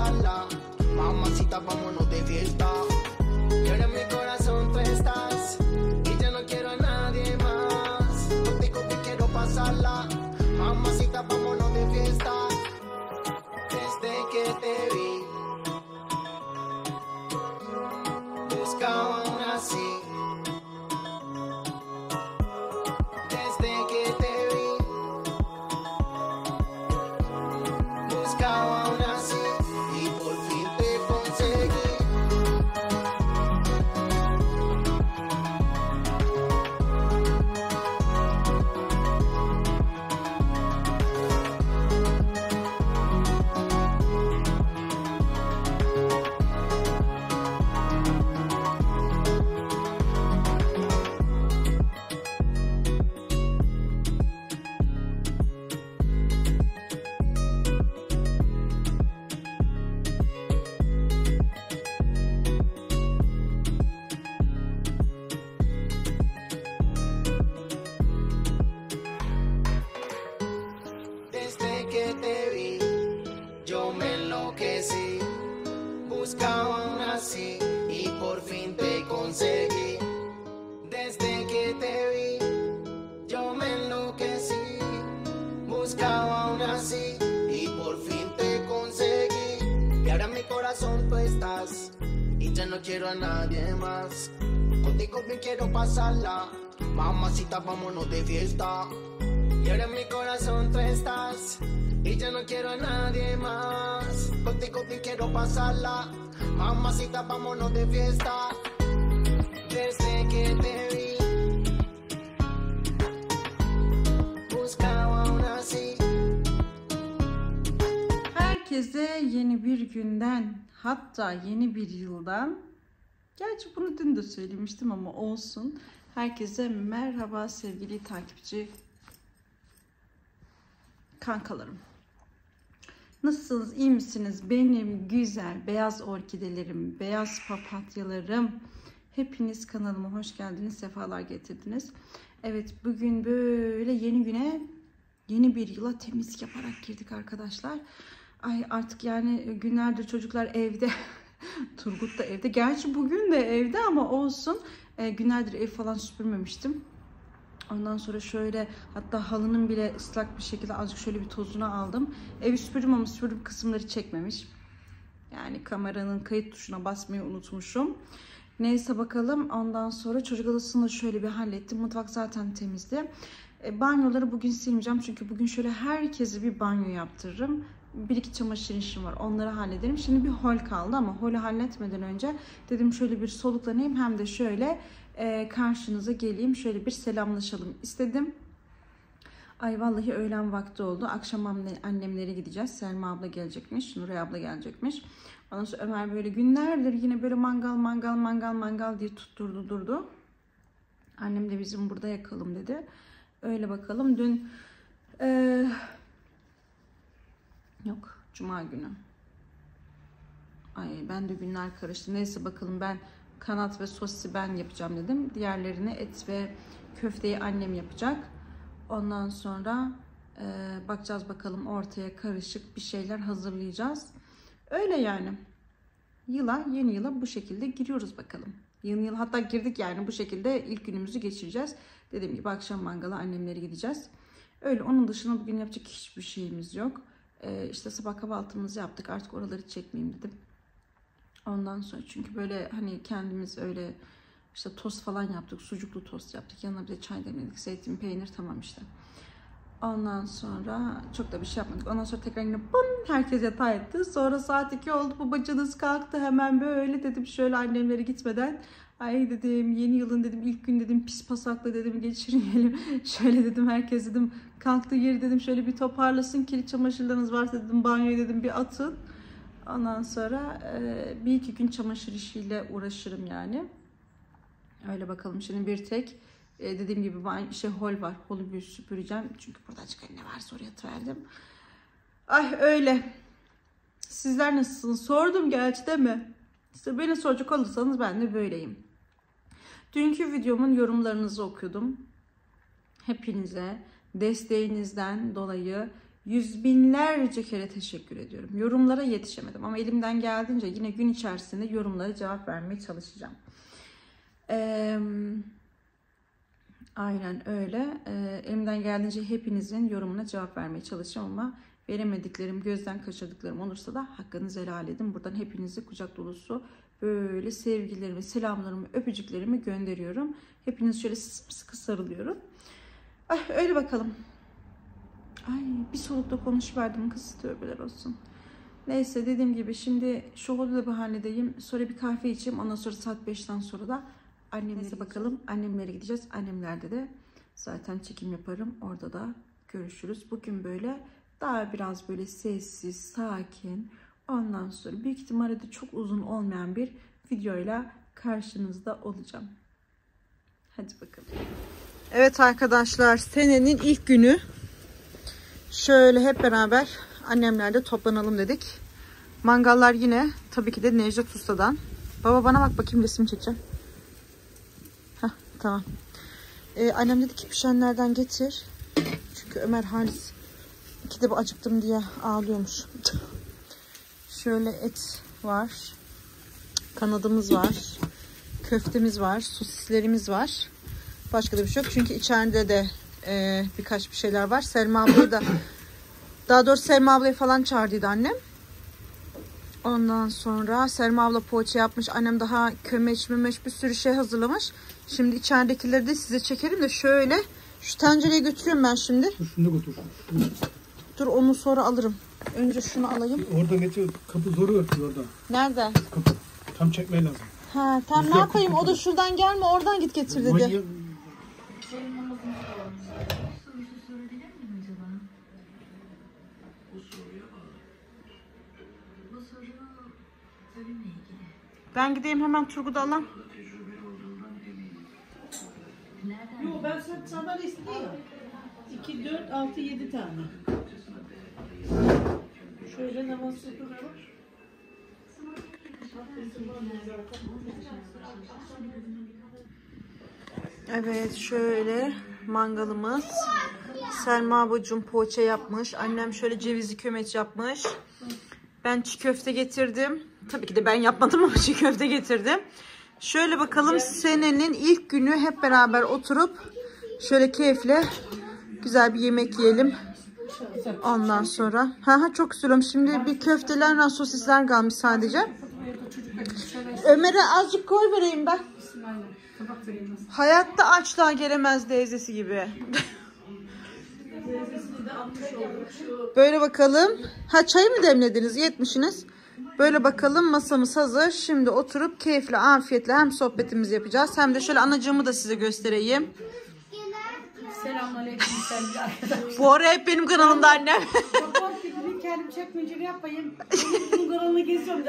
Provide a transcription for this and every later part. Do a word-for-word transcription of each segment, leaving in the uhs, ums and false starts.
pasarla. Mamacita, vámonos de fiesta. Y ahora en mi corazón tú estás. Y ya no quiero a nadie más. Contigo me quiero pasarla. Mamacita, vámonos de fiesta. Desde que te vi, buscaba una así. Desde que te vi, buscaba una así. Y por fin te conseguí. Desde que te vi, yo me enloquecí. Buscaba una así y por fin te conseguí. Desde que te vi, yo me enloquecí. Buscaba una así y por fin te conseguí. Y ahora en mi corazón tú estás. Y ya no quiero a nadie más. Contigo me quiero pasarla. Mamacita, vámonos de fiesta. Y ahora en mi corazón tú estás. Y ya no quiero a nadie más. Contigo me quiero pasarla. Mamacita, vámonos de fiesta. Desde que te vi, buscaba una así. Herkese yeni bir günden, hatta yeni bir yıldan, gerçi bunu dün de söylemiştim ama olsun. Herkese merhaba sevgili takipçi kankalarım. Nasılsınız? İyi misiniz? Benim güzel beyaz orkidelerim, beyaz papatyalarım. Hepiniz kanalıma hoş geldiniz, sefalar getirdiniz. Evet, bugün böyle yeni güne, yeni bir yıla temizlik yaparak girdik arkadaşlar. Ay artık yani günlerdir çocuklar evde. Turgut da evde. Gerçi bugün de evde ama olsun. E, günlerdir ev falan süpürmemiştim. Ondan sonra şöyle, hatta halının bile ıslak bir şekilde azıcık şöyle bir tozunu aldım. Evi süpürdüm ama süpürdüğüm kısımları çekmemiş. Yani kameranın kayıt tuşuna basmayı unutmuşum. Neyse bakalım. Ondan sonra çocuk odasını da şöyle bir hallettim. Mutfak zaten temizdi. E, banyoları bugün silmeyeceğim. Çünkü bugün şöyle herkese bir banyo yaptırırım. Bir iki çamaşır işim var. Onları hallederim. Şimdi bir hol kaldı ama holü halletmeden önce dedim şöyle bir soluklanayım. Hem de şöyle e, karşınıza geleyim. Şöyle bir selamlaşalım istedim. Ay vallahi öğlen vakti oldu. Akşam annemlere gideceğiz. Selma abla gelecekmiş. Nuray abla gelecekmiş. Ondan sonra Ömer böyle günlerdir yine böyle mangal mangal mangal mangal diye tutturdu durdu. Annem de bizim burada yakalım dedi. Öyle bakalım. Dün e, yok cuma günü. Ay ben de günler karıştı. Neyse bakalım, ben kanat ve sosisi ben yapacağım dedim. Diğerlerini et ve köfteyi annem yapacak. Ondan sonra e, bakacağız bakalım, ortaya karışık bir şeyler hazırlayacağız. Öyle yani. Yıla, yeni yıla bu şekilde giriyoruz bakalım. Yeni yıl hatta girdik yani, bu şekilde ilk günümüzü geçireceğiz. Dediğim gibi akşam mangala annemlere gideceğiz. Öyle, onun dışında bugün yapacak hiçbir şeyimiz yok. Ee, işte sabah kahvaltımızı yaptık, artık oraları çekmeyeyim dedim. Ondan sonra çünkü böyle hani kendimiz öyle işte tost falan yaptık, sucuklu tost yaptık. Yanına bir de çay demledik, zeytin, peynir, tamam işte. Ondan sonra çok da bir şey yapmadık. Ondan sonra tekrar yine bum, herkes yatağa etti. Sonra saat iki oldu, babacığınız kalktı hemen böyle, dedim şöyle annemlere gitmeden. Ay dedim yeni yılın dedim ilk gün dedim pis pasakla dedim geçirmeyelim. Şöyle dedim herkes dedim kalktığı yeri dedim şöyle bir toparlasın. Kirli çamaşırlarınız varsa dedim banyoya dedim bir atın. Ondan sonra e, bir iki gün çamaşır işiyle uğraşırım yani. Öyle bakalım, şimdi bir tek e, dediğim gibi ben şey hol var. Holu bir süpüreceğim. Çünkü burada açık ne varsa oraya atıverdim. Ay öyle. Sizler nasılsınız? Sordum gerçi değil mi? İşte beni soracak olursanız ben de böyleyim. Dünkü videomun yorumlarınızı okudum. Hepinize desteğinizden dolayı yüz binlerce kere teşekkür ediyorum. Yorumlara yetişemedim ama elimden geldiğince yine gün içerisinde yorumlara cevap vermeye çalışacağım. Ee, aynen öyle. Ee, elimden geldiğince hepinizin yorumuna cevap vermeye çalışacağım ama veremediklerim, gözden kaçırdıklarım olursa da hakkınızı helal edin. Buradan hepinize kucak dolusu böyle sevgilerimi, selamlarımı, öpücüklerimi gönderiyorum. Hepiniz şöyle sıkı sarılıyorum. Ay, öyle bakalım. Ay, bir solukta konuşuverdim kız, tövbeler olsun. Neyse, dediğim gibi şimdi şu hodula bir halledeyim. Sonra bir kahve içeyim. Ondan sonra saat beşten sonra da annemlere bakalım. Annemlere gideceğiz. Annemlerde de zaten çekim yaparım. Orada da görüşürüz. Bugün böyle daha biraz böyle sessiz, sakin. Ondan sonra büyük ihtimalle de çok uzun olmayan bir videoyla karşınızda olacağım. Hadi bakalım. Evet arkadaşlar, senenin ilk günü. Şöyle hep beraber annemlerle toplanalım dedik. Mangallar yine tabii ki de Necdet Usta'dan. Baba bana bak bakayım, resim çekeceğim. Heh, tamam. Ee, annem dedi ki pişenlerden getir. Çünkü Ömer Halis iki de bu acıktım diye ağlıyormuş. Şöyle et var. Kanadımız var. Köftemiz var. Sosislerimiz var. Başka da bir şey yok. Çünkü içeride de e, birkaç bir şeyler var. Selma ablayı da daha doğrusu Selma ablayı falan çağırdıydı annem. Ondan sonra Selma abla poğaça yapmış. Annem daha kömeç memeç bir sürü şey hazırlamış. Şimdi içeridekileri de size çekerim de şöyle. Şu tencereyi götürüyorum ben şimdi. Dur şunu götür. Şunu. Dur, onu sonra alırım. Önce şunu alayım. Orada getir. Kapı zoru örtüyor orada. Nerede? Kapı. Tam çekmeye lazım. Ha, tam ne yapayım? O da şuradan gelme, oradan git getir dedi. Manyak. Ben gideyim hemen Turgut'u alayım. Yok, ben sana sandalye istedim. iki, dört, altı, yedi tane. Şöyle namaz tutuyorum. Evet, şöyle mangalımız. Selma ablacığım poğaça yapmış. Annem şöyle cevizli kömeç yapmış. Ben çiğ köfte getirdim. Tabii ki de ben yapmadım ama çiğ köfte getirdim. Şöyle bakalım, senenin ilk günü hep beraber oturup şöyle keyifle güzel bir yemek yiyelim. Ondan sonra ha ha çok güzel olmuş. Şimdi bir köfteler, sosisler kalmış sadece. Ömer'e azıcık koy vereyim ben. Hayatta açlığa gelemez teyzesi gibi. Böyle bakalım. Ha, çayı mı demlediniz? Yetmişsiniz. Böyle bakalım, masamız hazır. Şimdi oturup keyifle, afiyetle hem sohbetimizi yapacağız hem de şöyle anacığımı da size göstereyim. Selamünaleyküm sevgili arkadaşlar. Bu ara hep benim kanalımda annem. Bak gibi kendim çekmeceli yapayım. Bunun kanalını geziyorum.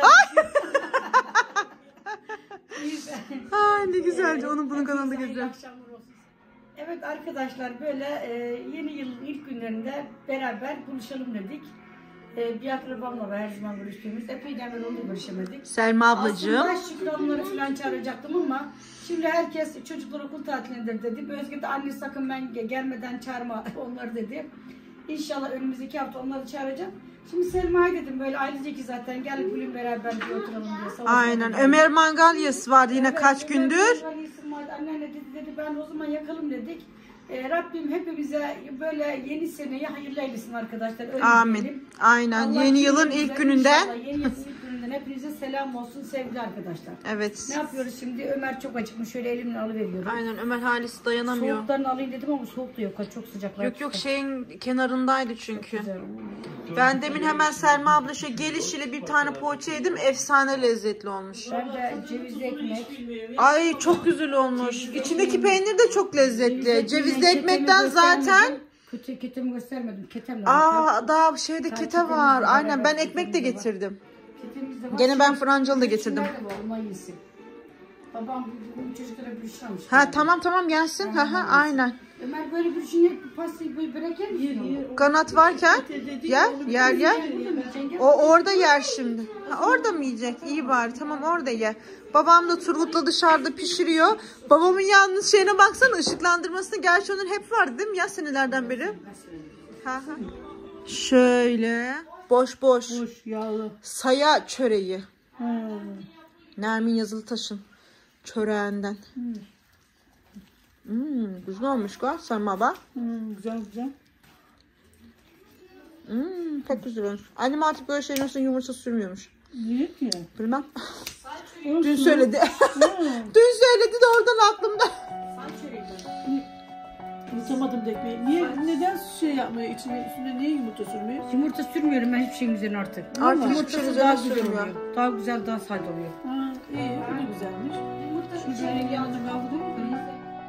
Ay ne güzeldi, onun bunun kanalında gezeceğim. Evet arkadaşlar, böyle e, yeni yılın ilk günlerinde beraber buluşalım dedik. E, bir akrabamla ve her zaman görüştüğümüz, epeyden beri onunla görüşemedik. Selma ablacığım. Aslında Şükrü Hanımları falan çağıracaktım ama şimdi herkes çocuklar okul tatilindedir dedi. Özge de anne sakın ben gelmeden çağırma onları dedi. İnşallah önümüzdeki hafta onları çağıracağım. Şimdi Selma'ya dedim böyle ailece ki zaten gel bugün beraber bir oturalım diye. Aynen. Ömer Mangalyası vardı yine evet, kaç Ömer gündür. Anneanne dedi, dedi ben o zaman yakalım dedik. Ee, Rabbim hepimize böyle yeni seneyi hayırlı eylesin arkadaşlar. Öyle amin. Diyelim. Aynen. Allah yeni yılın ilk gününden. Yeni yılın ilk gününden hepinize selam olsun sevgili arkadaşlar. Evet. Ne yapıyoruz şimdi? Ömer çok acıkmış. Şöyle elimle alıveriyorum. Aynen. Ömer Halis dayanamıyor. Soğuklarını alayım dedim ama soğuk da yok. Çok sıcaklar. Yok yok, şeyin kenarındaydı çünkü. Güzel. Ben demin hemen Selma abla şey gelişiyle bir tane poğaça yedim. Efsane lezzetli olmuş. Ben de cevizli ekmek. Ay çok güzel olmuş. İçindeki peynir de çok lezzetli. Cevizli ekmekten zaten. Kötü ketemi göstermedim. Ketem Aa, daha şeyde kete var. Aynen, ben ekmek de getirdim. Gene ben francalı da getirdim. Babam bu çocuklara bürüşlamış. Ha tamam tamam gelsin. Ha ha aynen. Ömer böyle bürüşünü pastayı böyle börek yer mi? Kanat varken gel yer yer. O orada yer şimdi. Ha, orada mı yiyecek? İyi bari, tamam orada ye. Babam da Turgut'la dışarıda pişiriyor. Babamın yalnız şeyine baksana, ışıklandırmasını. Gerçi onun hep vardı değil mi ya senelerden beri? Ha ha. Şöyle boş boş. Boş yağlı. Saya çöreği. Ha. Nermin Yazılıtaş'ın çöreğinden. Hmm. Hmm, güzel olmuş galiba sarma bak. Hmm, güzel güzel. Hmm, çok güzel olmuş. Annem artık böyle şeylerin üstüne yumurta sürmüyormuş. Niye ki? Bilmem. Olsun. Dün söyledi. Ha. Dün söyledi de oradan aklımda. Yutamadım da ekmeği. Niye, neden şey yapmıyor? İçine, üstüne niye yumurta sürmüyor? Yumurta sürmüyorum ben hiçbir şeyin üzerine artık. Artık Ama hiçbir yumurtası şeyin daha üzerine güzel sürmüyor. oluyor. Daha güzel, daha sade oluyor. Ha, iyi, o da güzelmiş. Şu rengi aldım kaldı değil mi?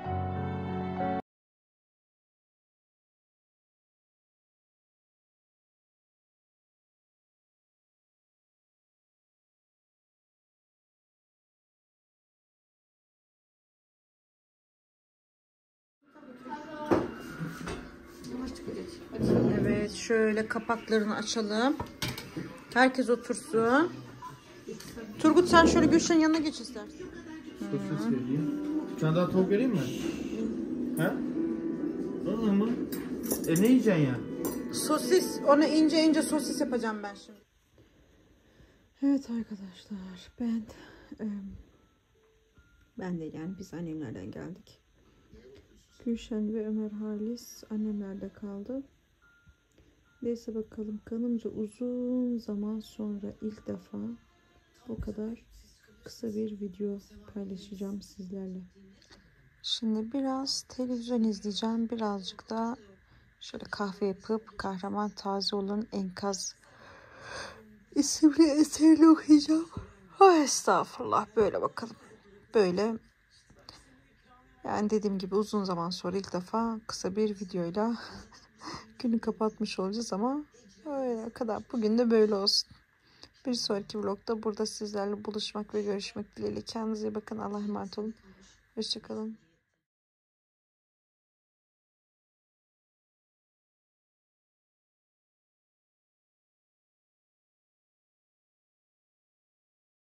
Evet, şöyle kapaklarını açalım. Herkes otursun. Turgut sen şöyle Gülşen'in yanına geç istersen. Sosis vereyim. Bir tane daha tavuk vereyim mi? He? Hı mı? E ne yiyeceksin ya? Sosis, ona ince ince sosis yapacağım ben şimdi. Evet arkadaşlar, ben e, ben de yani biz annemlerden geldik. Gülşen ve Ömer Halis annemlerde kaldı. Neyse bakalım, kanımca uzun zaman sonra ilk defa bu kadar kısa bir video paylaşacağım sizlerle. Şimdi biraz televizyon izleyeceğim. Birazcık da şöyle kahve yapıp Kahraman Tazioğlu'nun Enkaz isimli eserini okuyacağım. Ay estağfurullah, böyle bakalım. Böyle yani dediğim gibi uzun zaman sonra ilk defa kısa bir videoyla günü kapatmış olacağız ama öyle kadar. Bugün de böyle olsun. Bir sonraki vlogda burada sizlerle buluşmak ve görüşmek dileğiyle. Kendinize iyi bakın. Allah'a emanet olun. Hoşçakalın.